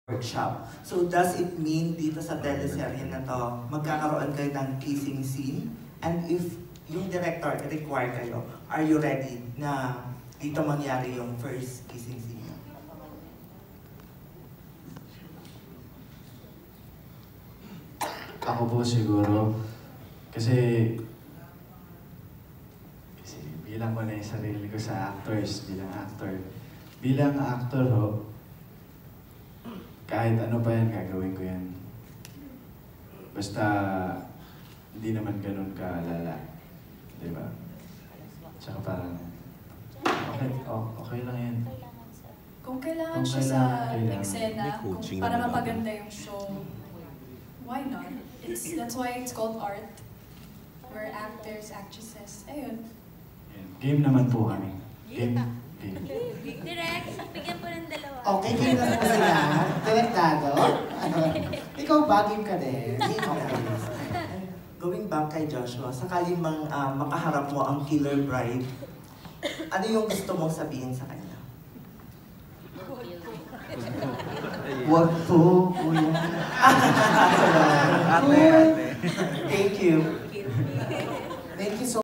workshop. So does it mean dito sa teleserye na to, magkakaroon kayo ng kissing scene? And if yung director require kayo, are you ready na dito mangyari yung first kissing scene? Ako po siguro, kasi bilang ko na yung sarili ko sa actors, bilang actor. Bilang actor ho, kahit ano pa yan, gagawin ko yan. Basta, hindi naman ganun kalala. Diba? Tsaka parang, okay lang yan. Kung kailangan siya sa eksena, para mapaganda yung show, why not? That's why it's called art. We're actors, actresses. Ayun. Game naman po kami. Game. Direct, bigyan po ng dalawa. Okay, game na po sila. Direktado. Ikaw ba, game ka din? Going back kay Joshua, sakali mang makaharap mo ang killer bride, ano yung gusto mong sabihin sa kanya? Wag po, kuya. Thank you. Thank you so